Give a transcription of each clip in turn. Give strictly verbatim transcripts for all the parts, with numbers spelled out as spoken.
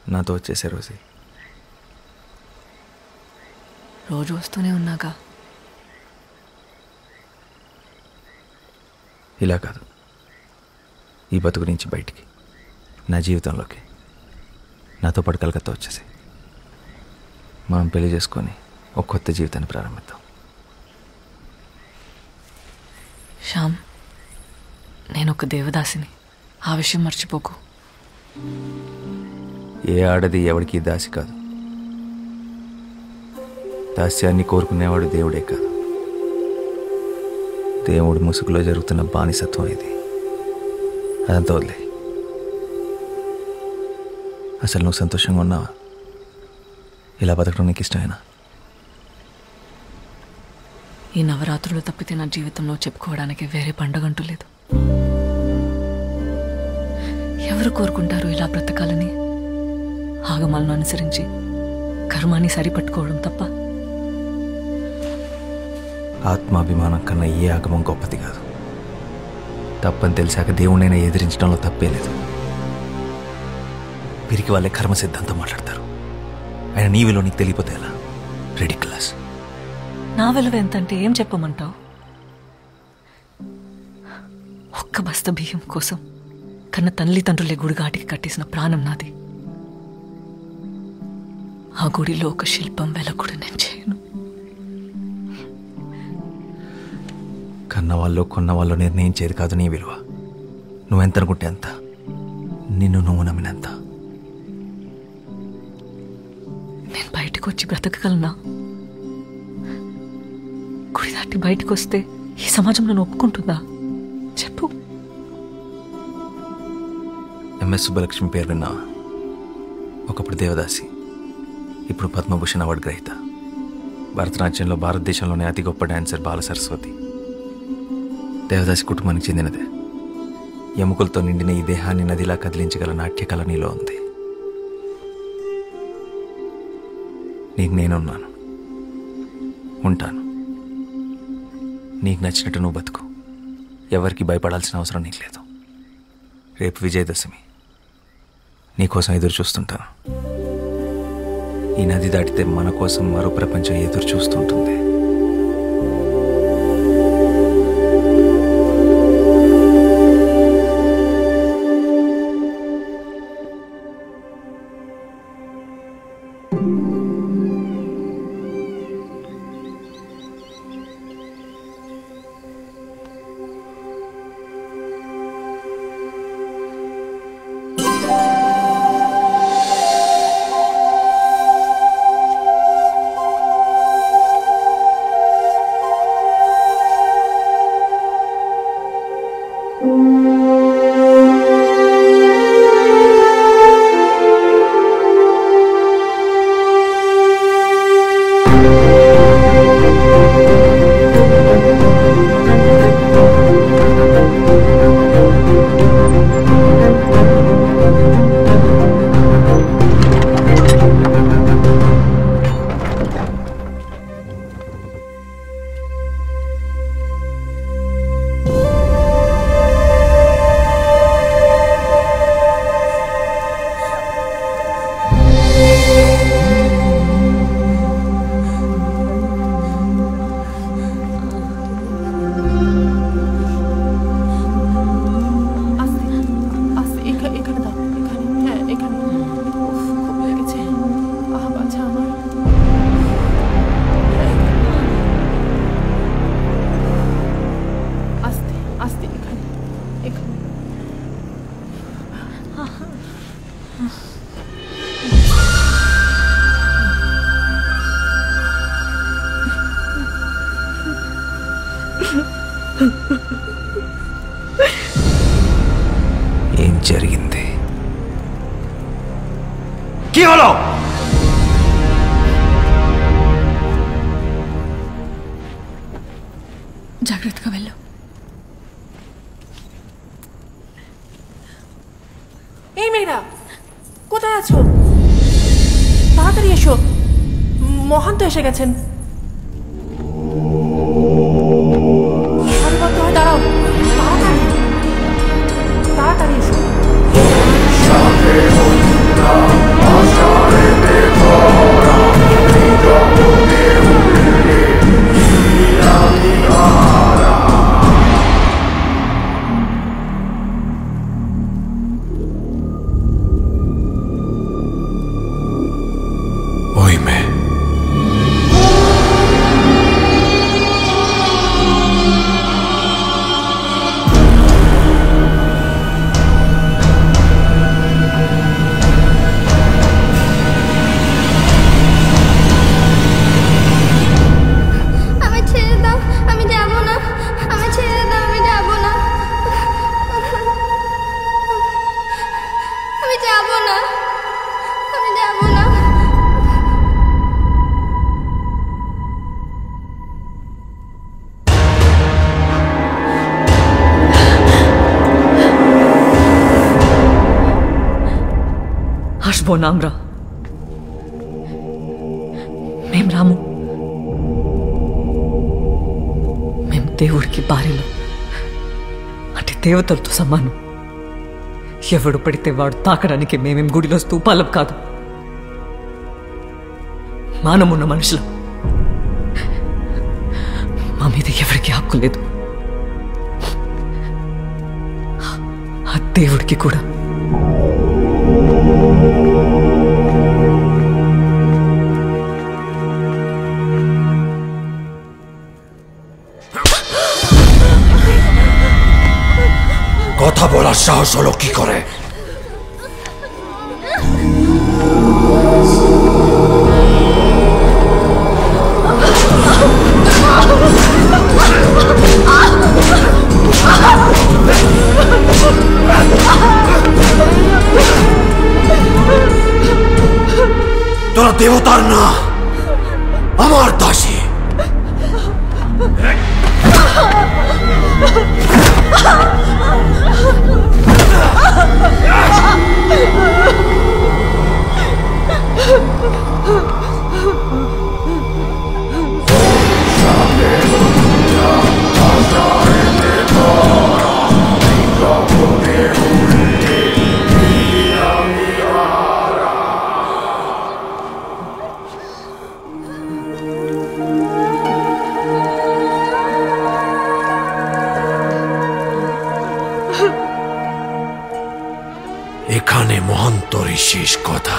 నాతో వచ్చేసే రోజు రోజు వస్తూనే ఉన్నాగా. ఇలా కాదు, ఈ బతుకు నుంచి బయటికి, నా జీవితంలోకి నాతో పాటు కలకత్తా వచ్చేసి మనం పెళ్లి చేసుకొని ఒక కొత్త జీవితాన్ని ప్రారంభిద్దాం. శ్యామ్, నేను ఒక దేవదాసిని, ఆ విషయం మర్చిపోకు. ఏ ఆడది ఎవరికి దాసి కాదు. దాస్యాన్ని కోరుకునేవాడు దేవుడే కాదు, దేవుడు ముసుగులో జరుగుతున్న బానిసత్వం ఇది. అదంతా వదిలే. అసలు నువ్వు సంతోషంగా ఉన్నావా? ఇలా బతకడం నీకు ఇష్టమేనా? ఈ నవరాత్రులు తప్పితే నా జీవితంలో చెప్పుకోవడానికి వేరే పండగంటూ లేదు. ఎవరు కోరుకుంటారు ఇలా బ్రతకాలని? ఆగమాలను అనుసరించి కర్మాన్ని సరిపట్టుకోవడం తప్ప. ఆత్మాభిమానం కన్నా ఏ ఆగమం గొప్పది కాదు. తప్పని తెలిసాక దేవుణ్ణైనా ఎదిరించడంలో తప్పే లేదు. వీరికి వాళ్ళే కర్మ సిద్ధాంతం మాట్లాడతారు. ఆయన నీ విలువ నీకు తెలియపోతే ఎలా? రెడిక్యులస్. నా విలువ ఎంతంటే ఏం చెప్పమంటావు? ఒక్క బస్త బియ్యం కోసం కన్న తల్లిదండ్రులే గుడిగాటికి కట్టేసిన ప్రాణం నాది. ఆ గుడిలో ఒక శిల్పం వెలకుడు నేను చేయను. కన్నవాళ్ళు కొన్నవాళ్ళు నిర్ణయించేది కాదు నీ విలువ. నువ్వెంత అనుకుంటే అంత, నిన్ను నువ్వు నమ్మినంత. నేను బయటకు వచ్చి బ్రతకగలనా? గుడి దాటి బయటకు వస్తే ఈ సమాజం నన్ను ఒప్పుకుంటుందా? చెప్పు. ఎంఎస్ సుబ్బలక్ష్మి పేరు విన్నావా? ఒకప్పుడు దేవదాసి, ఇప్పుడు పద్మభూషణ్ అవార్డు గ్రహీత. భరతనాట్యంలో భారతదేశంలోనే అతి గొప్ప డాన్సర్ బాల సరస్వతి. దేవదాసి కుటుంబానికి చెందినదే. ఎముకలతో నిండిన ఈ దేహాన్ని నదిలా కదిలించగల నాట్యకళ నీలో ఉంది. నీకు నేనున్నాను, ఉంటాను. నీకు నచ్చినట్టు నువ్వు బతుకు. ఎవరికి భయపడాల్సిన అవసరం నీకు లేదు. రేపు విజయదశమి, నీకోసం ఎదురు చూస్తుంటాను. ఈ నది దాటితే మన కోసం మరో ప్రపంచం ఎదురు చూస్తుంటుంది. ఏం జరిగింది? జాగ్రత్తగా వెళ్ళు. এই মেয়েরা কোথায় আছো? তাড়াতাড়ি এসো, মহান্ত এসে গেছেন। সারিবদ্ধ হয়ে দাঁড়াও, তাড়াতাড়ি তাড়াতাড়ি এসো। না, আমি যাব না। আসবো না আমরা। మేము రాము. మేము దేవుడికి భార్యలు, అంటే దేవతలతో సమానం. ఎవడు పడితే వాడు తాకడానికి మేమేం గుడిలో స్తూపాలం కాదు, మానమున్న మనుషులు. మా మీద ఎవరికి హక్కు లేదు, ఆ దేవుడికి కూడా. কথা বলার সাহস হলো কি করে? তোরা দেবতার না, আমার দাসী। এখানে মহন্তরই শেষ কথা।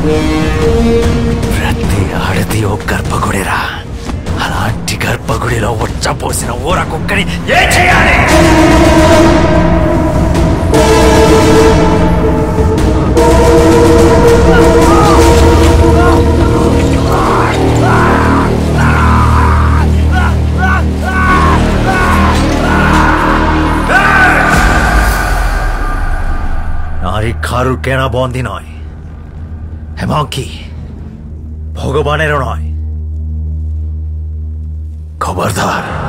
ప్రతి ఆడది ఓ గర్భగుడిరా. అలాంటి గర్భగుడిలో వచ్చపోసిన ఊర కుక్కని ఏ చేయాలి? নারী কারুর কেনা বন্দী নয়, এমনকি ভগবানেরও নয়। খবরদার